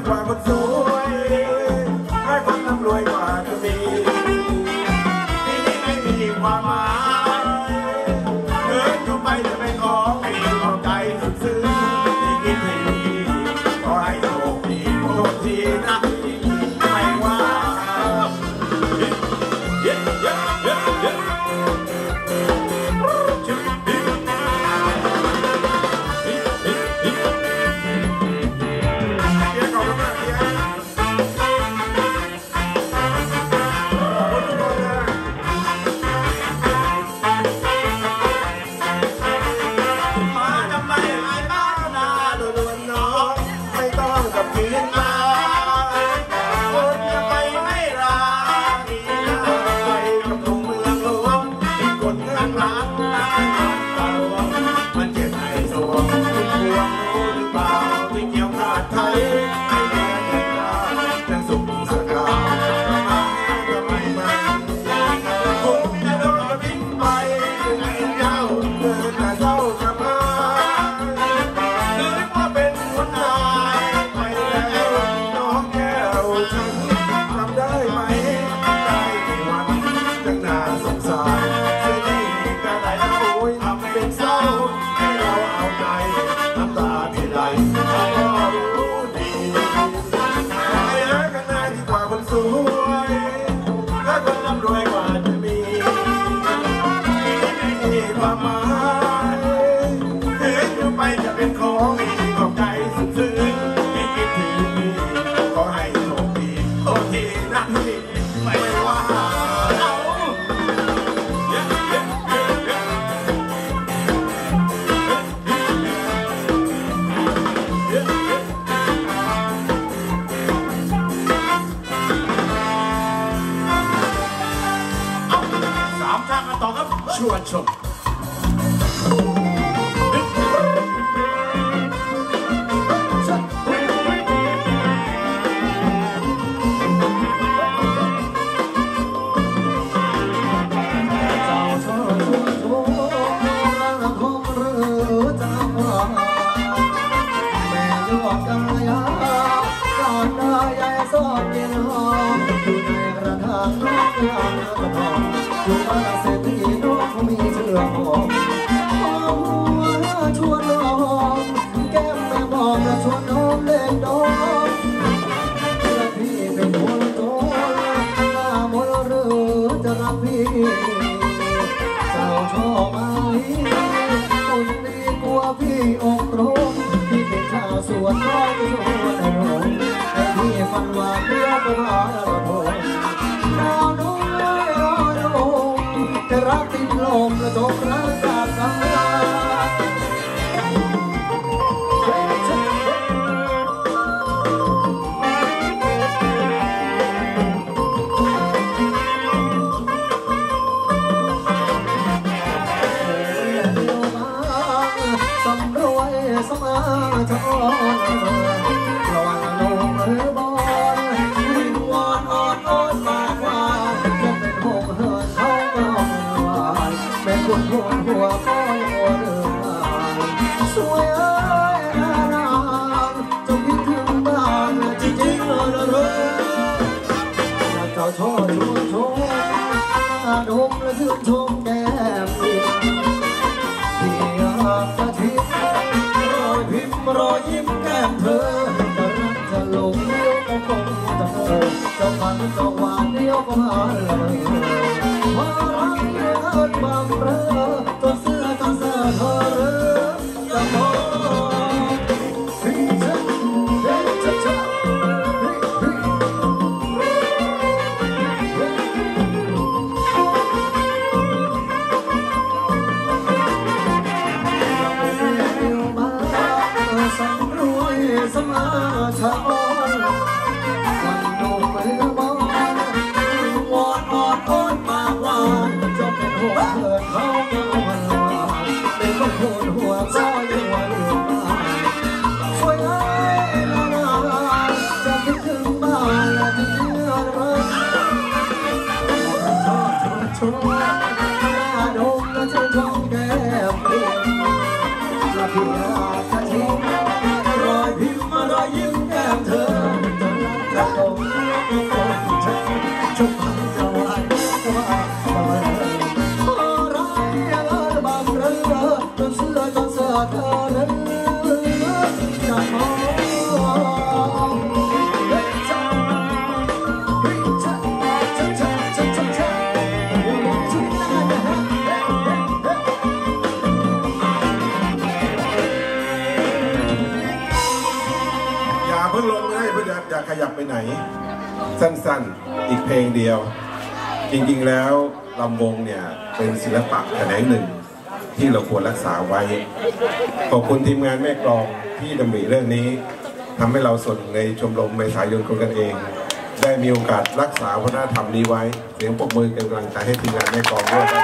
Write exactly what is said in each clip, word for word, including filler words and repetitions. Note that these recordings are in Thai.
กว่าคนสวยให้คนร่ำรวยกว่าจะมีที่นี่ไม่มีความหมายเดินอยู่ไปจะเป็นของไม่เข้าใจสุดซึ้งที่คิดให้ดีขอให้โชคดีโชคดีนะไม่ว่าชวนชมชวนน้องแก้มแม่มองและชวนน้องเล่นดองและพี่เป็นคนโตหน้ามนหรือจะรักพี่เจ้าชอบไหมคนดีกว่าพี่องค์ตรงพี่เป็นชาวสวนน้อยสวนในโรงแต่พี่ฝันว่าเพื่อไปหาระโดดดาวน้อยรอดงจะรักติดลมและจบรักจากกันสมาชนระวังลงหรือบอลวิ่งวอนอ่อนอ่อนมากกว่าจะเป็นหงเหินเขาเงาหวานแม่คุณหัวหัวก็ยังหัวเดินสวยเอ้ยน่ารานจะคิดถึงบ้านจริงๆเลยนะเธอเจ้าชอบชวนชมดมและชื่นชมแก้มที่อยากจะทิ้งพิมพ์รอยยิ้มแก้มเธอจะรักจะหลงเดียวก็คงจะเจอจะฝันจะหวานเดียวก็หาเลยพอรักเกินความเร่อตัวเสื้อตัวเสื้อเธอเริ่มจะมองพี่ฉันเด็กชัดชัดสมาชนวันดูมือบอลวอนอ่อนอ่อนมากว่าจะเป็นหัวเกิดเขาเงาวันวานเป็นคนโหดหัวก็ยังวันเดือดมาสวยเอ้ยนานาจะคิดถึงบ้านที่เยื่อรักชอบชอบชอบหน้าดมและชื่นชมแก้มเพียงและเพียงจะทิ้งรอยพิมพ์รอยยิ้มแก้มเธอให้เพื่อจะขยับไปไหนสั้นๆอีกเพลงเดียวจริงๆแล้วลำวงเนี่ยเป็นศิลปะแขนงหนึ่งที่เราควรรักษาไว้ขอบคุณทีมงานแม่กลองที่ดำริเรื่องนี้ทำให้เราส่วนในชมรมเมษายนคนกันเองได้มีโอกาสรักษาวัฒนธรรมนี้ไว้เสียงปรบมือเป็นกำลังใจให้ทีมงานแม่กลองด้วย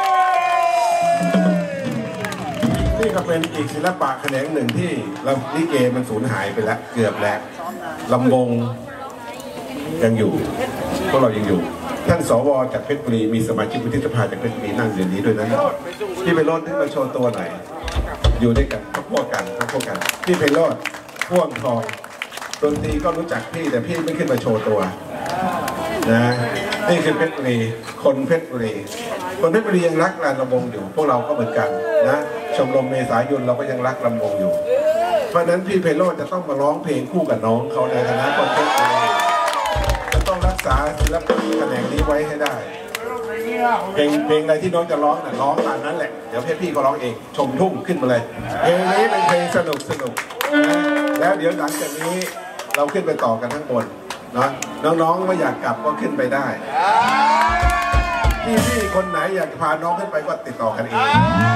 นี่ก็เป็นอีกศิลปะแขนงหนึ่งที่ลำลิเกมันสูญหายไปแล้วเกือบแล้วลำวงยังอยู่พวกเรายังอยู่ท่านสวจากเพชรบุรีมีสมาชิกวุฒิสภาจากเพชรบุรีนั่งอยู่นี้ด้วยนะพี่ไพโรจน์ที่มาโชว์ตัวหน่อยอยู่ด้วยกันพวกกันพวกกันพี่ไพโรจน์พ่วงทองดนตรีก็รู้จักพี่แต่พี่ไม่ขึ้นมาโชว์ตัวนะนี่คือเพชรบุรีคนเพชรบุรีคนเพชรบุรียังรักลำวงอยู่พวกเราก็เหมือนกันนะชมรมเมษายนเราก็ยังรักลำวงอยู่เพราะนั้นพี่ไพโรจน์จะต้องมาร้องเพลงคู่กับน้องเขาในฐานะคนเพชรบุรีจะต้องรักษาศิลปะแขนงนี้ไว้ให้ได้เพลงเพลงอะไรที่น้องจะร้องน่ะร้องตามนั้นแหละเดี๋ยวพี่พี่ก็ร้องเองชมทุ่งขึ้นมาเลยเพลงนี้เป็นเพลงสนุกสนุกแล้วเดี๋ยวหลังจากนี้เราขึ้นไปต่อกันทั้งบนนะน้องๆไม่อยากกลับก็ขึ้นไปได้พี่พี่คนไหนอยากพาน้องขึ้นไปก็ติดต่อกันเอง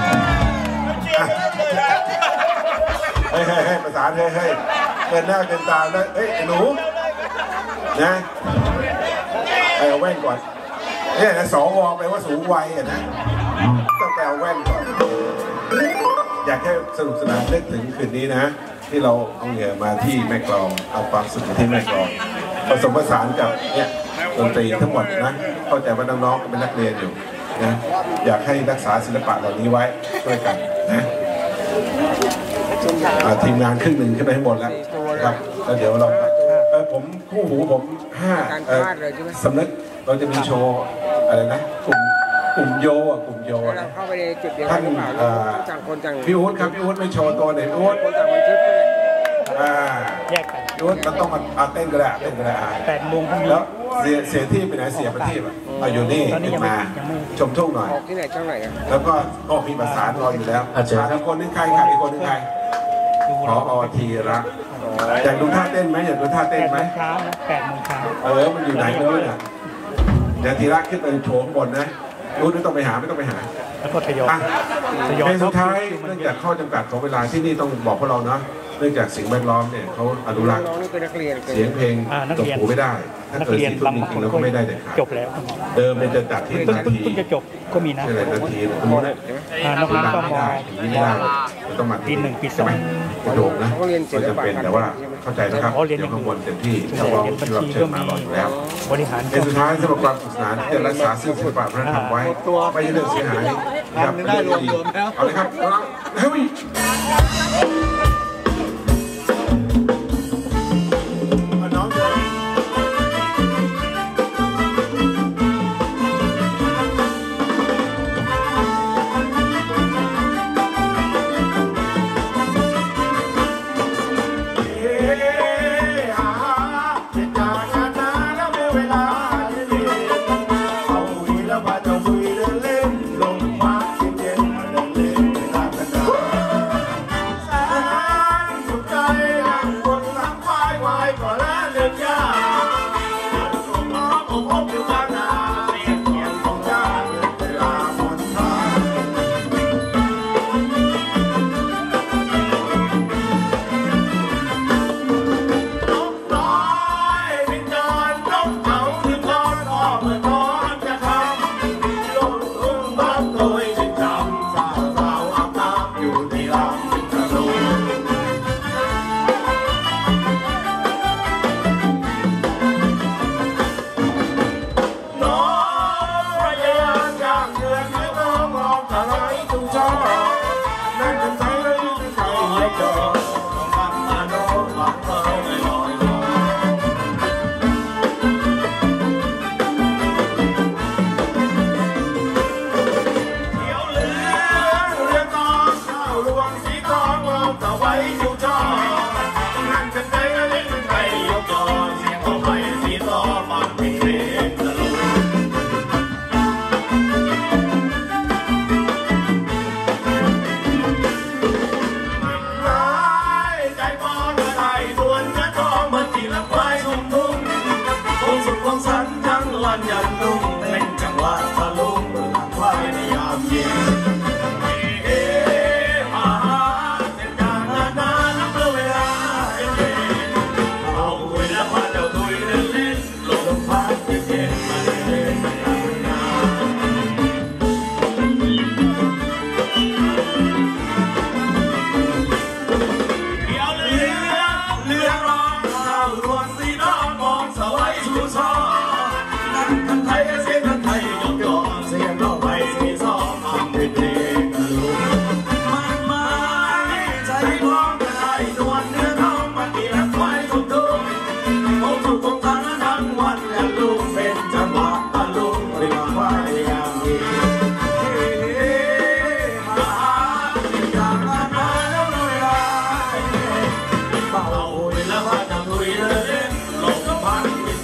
เฮ้ยเฮ้ยประสานเฮ้ยเฮ้ยเดินหน้าเดินตามแล้วเฮ้ยหนูนะเอาแว่นก่อนเนี่ยนะสวแปลว่าสูงวัยอ่ะนะต้องแปลแว่นก่อนอยากให้สนุกสนานเล่นถึงคืนนี้นะที่เราเอาเหงื่อมาที่แม่กลองเอาความสุขที่แม่กลองผสมผสานกับเนี่ยดนตรีทั้งหมดนะเข้าใจว่าน้องๆเป็นนักเรียนอยู่นะอยากให้รักษาศิลปะเหล่านี้ไว้ด้วยกันนะทีมงานครึ่งหนึ่งขึ้นไปให้หมดแล้วครับแล้วเดี๋ยวเราเออผมคู่หูผมห้าสำนึกเราจะมีโชว์อะไรนะกลุ่มกลุ่มโยอ่ะกลุ่มโยนะท่านพี่อุ๊ดครับพี่อุ๊ดไม่โชว์ตัวไหนพี่อุ๊ดอ่าพี่อุ๊ดมันต้องมาเต้นก็ได้เต้นก็ได้แปดโมงแล้วเสียเสียที่ไปไหนเสียประทีปอ่ะเอาอยู่นี่ขึ้นมาชมทุ่งหน่อยที่ไหนเท่าไหร่แล้วก็ก็มีประสานรออยู่แล้วอีกคนนึงใครค่ะอีกคนนึงใครพอทีระอยากดูท่าเต้นไหมอยากดูท่าเต้นไหมเช้าแปดโมงเช้าเออมันอยู่ไหนไม่รู้เนี่ยเดี๋ยวทีระขึ้นไปโฉมบนนะรู้ไม่ต้องไปหาไม่ต้องไปหาแล้วก็ทยอยเพลงสุดท้ายเนื่องจากข้อจำกัดของเวลาที่นี่ต้องบอกพวกเราเนาะเนื่องจากสิ่งแวดล้อมเนี่ยเขาอนุรักษ์เสียงเพลงตกหูไม่ได้ถ้าเกิดสี่ทุ่มจริงๆเราก็ไม่ได้เด็ดขาดจบแล้วเดิมเนี่ยจะจัดที่นาทีจะจบก็มีนะนาทีสมมติน้องๆก็มองอย่างนี้ไม่ได้ต้องมาปีหนึ่งปีสองกระโดดนะมันจะเป็นแต่ว่าเข้าใจนะครับเดี๋ยวข้างบนเต็มที่นักร้องที่รับเชิญมารออยู่แล้วในสุดท้ายสำหรับความสนุกสนานจะรักษาซึ่งศิลปะวัฒนธรรมไว้ไม่ใช่เรื่องเสียหายนะครับเป็นเรื่องดีเอาเลยครับเฮ้ย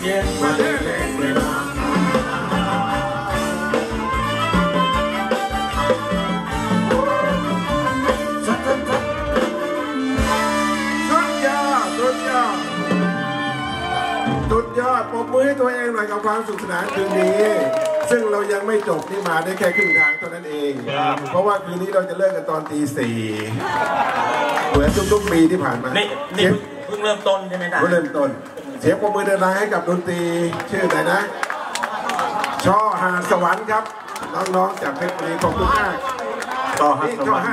ย็นมาเล่นเล่นเวลาสุดยอดปรบมือให้ตัวเองหน่อยกับความสุขสนานคืนนี้ซึ่งเรายังไม่จบนี่มาได้แค่ครึ่งทางเท่านั้นเองเพราะว่าคืนนี้เราจะเลิกกันตอนตีสี่เหมือนทุกๆปีที่ผ่านมานี่นี่เพิ่งเริ่มต้นใช่ไหมครับเพิ่งเริ่มต้นเสียงปรบมือดังๆให้กับดนตรีชื่ออะไรนะช่อหาสวรรค์ครับน้องๆจากเพชรบุรีขอบคุณมากช่อหาสวรรค์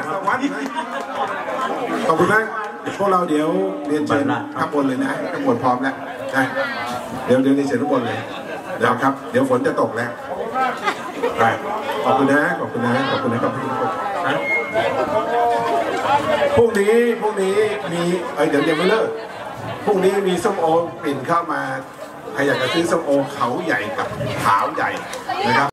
ขอบคุณมากพวกเราเดี๋ยวเรียนเชิญข้างบนเลยนะข้างบนพร้อมแล้วนะเดี๋ยวเดี๋ยวเรียนเชิญข้างบนเลยเดี๋ยวครับเดี๋ยวฝนจะตกแล้วไปขอบคุณนะขอบคุณนะขอบคุณนะครับพี่ทุกคนพรุ่งนี้พรุ่งนี้มีเอ้ยเดี๋ยวยังไม่เลิกพรุ่งนี้มีส้มโอปิ่นเข้ามาใครอยากจะซื้อส้มโอเขาใหญ่กับขาวใหญ่นะครับ